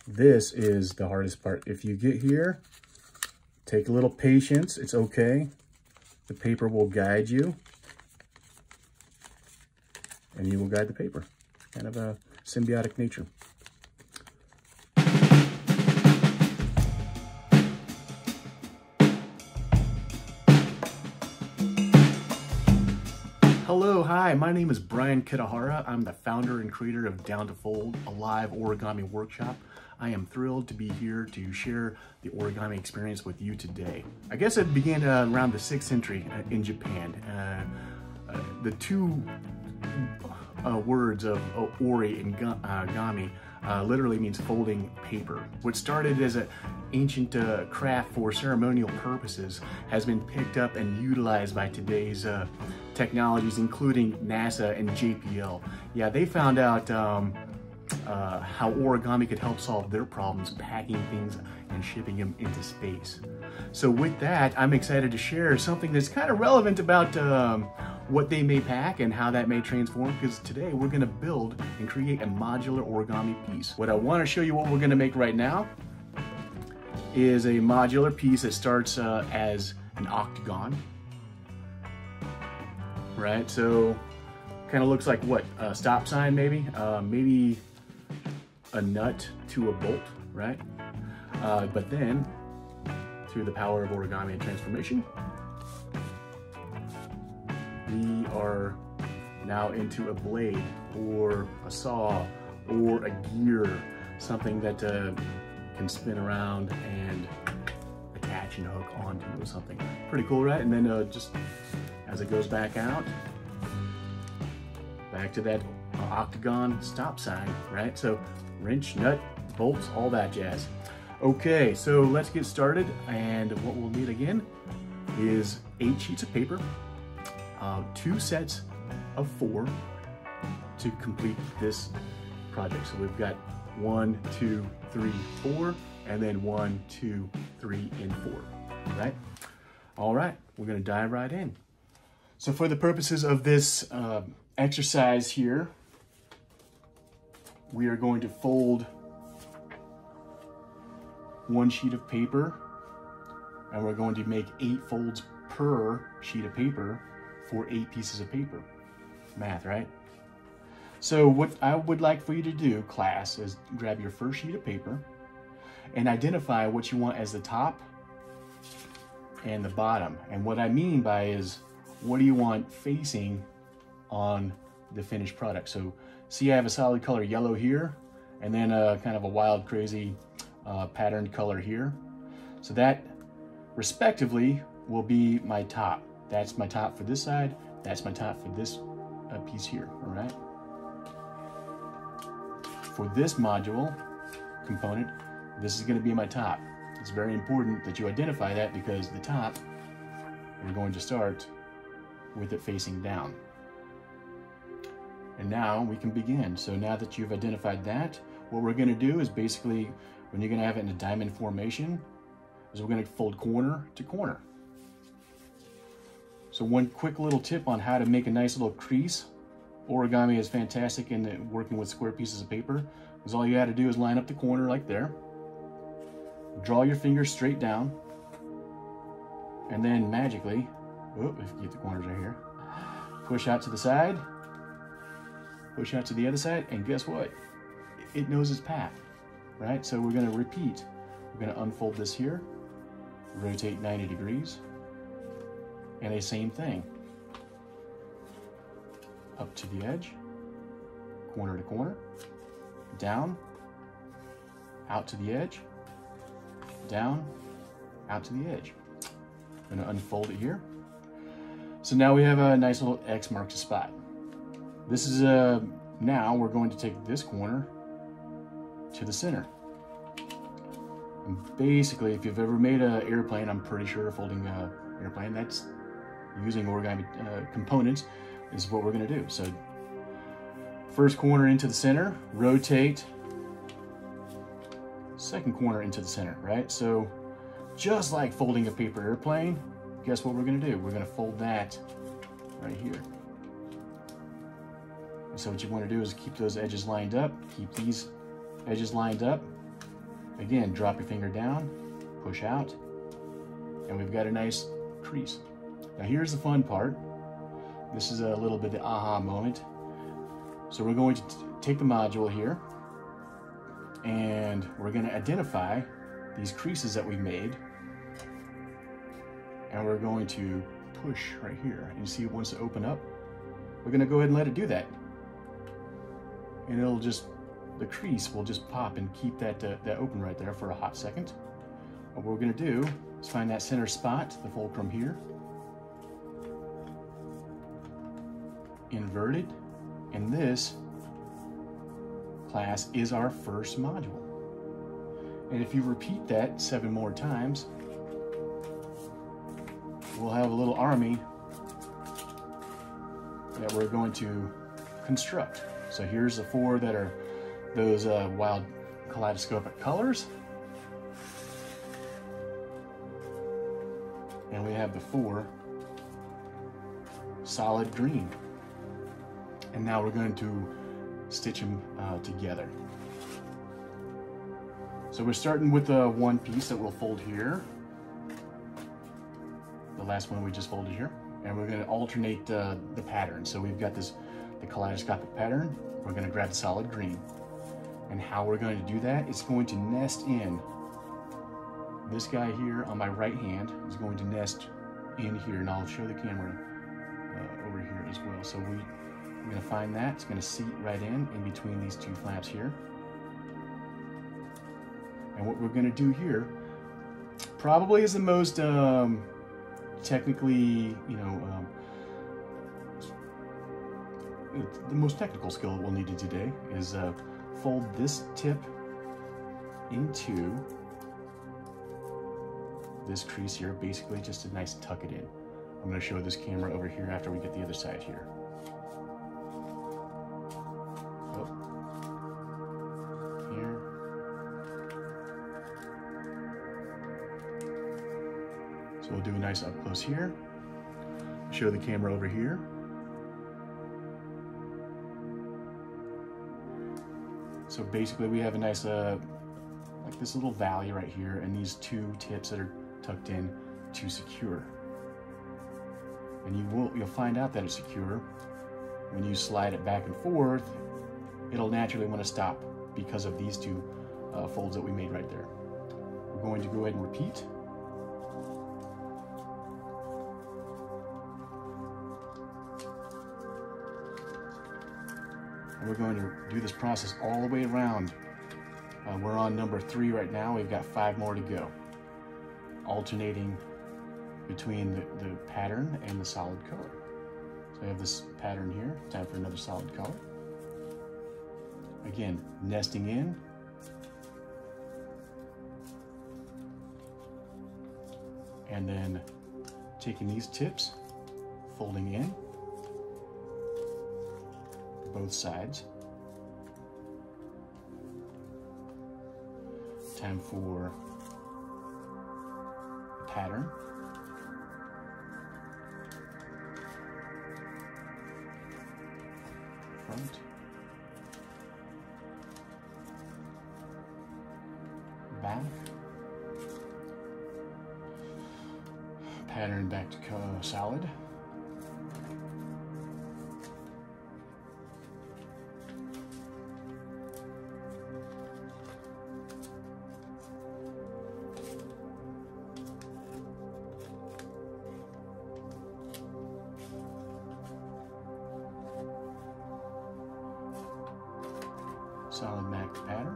This is the hardest part. If you get here, take a little patience. It's okay. The paper will guide you, and you will guide the paper. Kind of a symbiotic nature. Hello, hi, my name is Bryan Kitahara. I'm the founder and creator of Down to Fold, a live origami workshop. I am thrilled to be here to share the origami experience with you today. I guess it began around the 6th century in Japan. The two words of ori and gami literally means folding paper. What started as an ancient craft for ceremonial purposes has been picked up and utilized by today's technologies, including NASA and JPL. Yeah, they found out how origami could help solve their problems packing things and shipping them into space. So with that, I'm excited to share something that's kind of relevant about what they may pack and how that may transform, because today we're going to build and create a modular origami piece. What I want to show you what we're going to make right now is a modular piece that starts as an octagon. Right, so kind of looks like what, a stop sign maybe, maybe a nut to a bolt, right? But then through the power of origami and transformation, we are now into a blade or a saw or a gear, something that can spin around and attach and hook onto something. Pretty cool, right? And then just as it goes back out, back to that octagon stop sign, right? So wrench, nut, bolts, all that jazz. Okay, so let's get started. And what we'll need again is 8 sheets of paper, 2 sets of 4 to complete this project. So we've got 1, 2, 3, 4, and then 1, 2, 3, and 4, right? All right, we're gonna dive right in. So for the purposes of this exercise here, we are going to fold 1 sheet of paper, and we're going to make 8 folds per sheet of paper for 8 pieces of paper. Math, right? So what I would like for you to do, class, is grab your first sheet of paper and identify what you want as the top and the bottom. And what I mean by is, what do you want facing on the finished product? So see, I have a solid color yellow here, and then kind of a wild, crazy patterned color here. So that respectively will be my top. That's my top for this side. That's my top for this piece here, all right? For this module component, this is gonna be my top. It's very important that you identify that, because the top, we're going to start with it facing down. And now we can begin. So now that you've identified that, what we're gonna do is basically, when you're gonna have it in a diamond formation, is we're gonna fold corner to corner. So one quick little tip on how to make a nice little crease. Origami is fantastic in working with square pieces of paper, because all you gotta do is line up the corner like there, draw your fingers straight down, and then magically, oh, if you get the corners right here, push out to the side, push out to the other side, and guess what? It knows its path, right? So we're gonna repeat. We're gonna unfold this here, rotate 90 degrees, and the same thing. Up to the edge, corner to corner, down, out to the edge, down, out to the edge. I'm gonna unfold it here. So now we have a nice little X marks the spot. This is now we're going to take this corner to the center. And basically, if you've ever made an airplane, I'm pretty sure folding an airplane, that's using origami components, is what we're gonna do. So first corner into the center, rotate, second corner into the center, right? So just like folding a paper airplane, guess what we're gonna do? We're gonna fold that right here. And so what you wanna do is keep those edges lined up, keep these edges lined up, Again, drop your finger down, push out, and we've got a nice crease. Now here's the fun part. This is a little bit of the aha moment. So we're going to take the module here, and we're going to identify these creases that we made, and we're going to push right here. And you see it wants to open up. We're going to go ahead and let it do that, and it'll just, the crease will just pop and keep that that open right there for a hot second. What we're going to do is find that center spot, the fulcrum here, invert it, and this class is our first module. And if you repeat that 7 more times, we'll have a little army that we're going to construct. So here's the 4 that are those wild kaleidoscopic colors. And we have the 4 solid green. And now we're going to stitch them together. So we're starting with one piece that we'll fold here. The last one we just folded here. And we're going to alternate the pattern. So we've got this, the kaleidoscopic pattern. We're going to grab the solid green. And how we're going to do that is going to nest in. This guy here on my right hand is going to nest in here. And I'll show the camera over here as well. So we're going to find that. It's going to seat right in between these 2 flaps here. And what we're going to do here probably is the most technically, the most technical skill we'll need to do today is fold this tip into this crease here, basically just a nice tuck it in. I'm going to show this camera over here after we get the other side here. Here. So we'll do a nice up close here. Show the camera over here. So basically we have a nice, like this little valley right here, and these 2 tips that are tucked in to secure. And you'll find out that it's secure when you slide it back and forth. It'll naturally want to stop because of these 2 folds that we made right there. We're going to go ahead and repeat. And we're going to do this process all the way around. We're on number 3 right now. We've got 5 more to go. Alternating between the pattern and the solid color. So I have this pattern here. Time for another solid color. Again, nesting in. And then taking these tips, folding in both sides. Time for the pattern. Front. Back. Pattern back to solid. Solid back to pattern.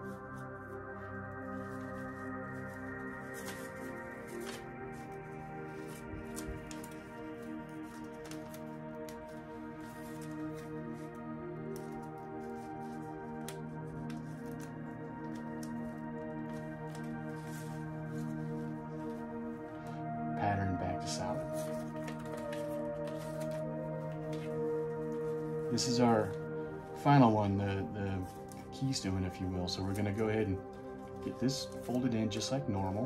Pattern back to solid. This is our final one, the keystone, if you will. So we're going to go ahead and get this folded in just like normal.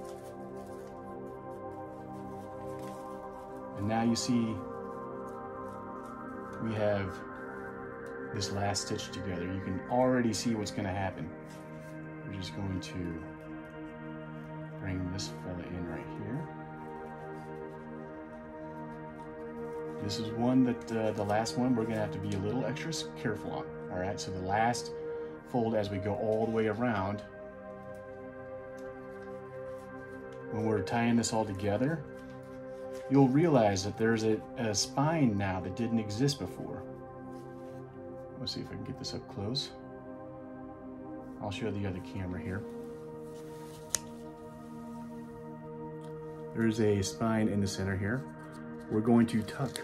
And now you see we have this last stitch together. You can already see what's going to happen. We're just going to bring this fella in right here. This is one that the last one we're going to have to be a little extra careful on. All right, so the last fold as we go all the way around, when we're tying this all together, you'll realize that there's a spine now that didn't exist before. Let's see if I can get this up close. I'll show the other camera here. There's a spine in the center here. We're going to tuck.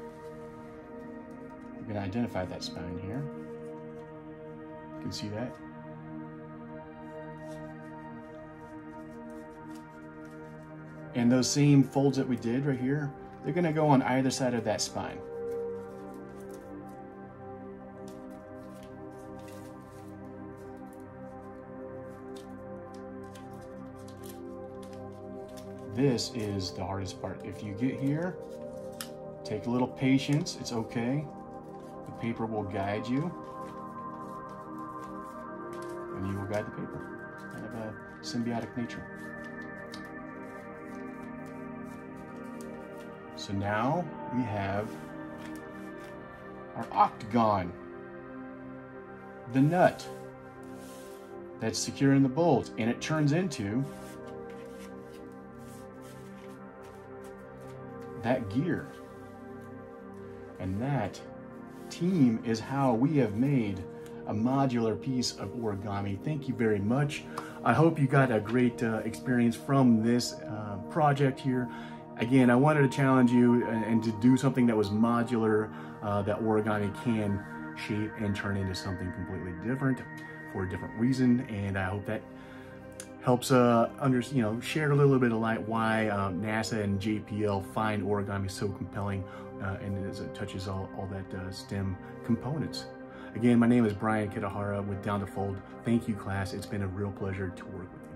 We're going to identify that spine here. You can see that. And those same folds that we did right here, they're going to go on either side of that spine. This is the hardest part. If you get here, take a little patience, it's okay. The paper will guide you, and you will guide the paper. It's kind of a symbiotic nature. So now we have our octagon, the nut that's secure in the bolt, and it turns into that gear. And that team is how we have made a modular piece of origami. Thank you very much. I hope you got a great experience from this project here. Again, I wanted to challenge you and to do something that was modular, that origami can shape and turn into something completely different for a different reason. And I hope that helps share a little bit of light why NASA and JPL find origami so compelling, and as it touches all that STEM components. Again, my name is Bryan Kitahara with Down to Fold. Thank you, class. It's been a real pleasure to work with you.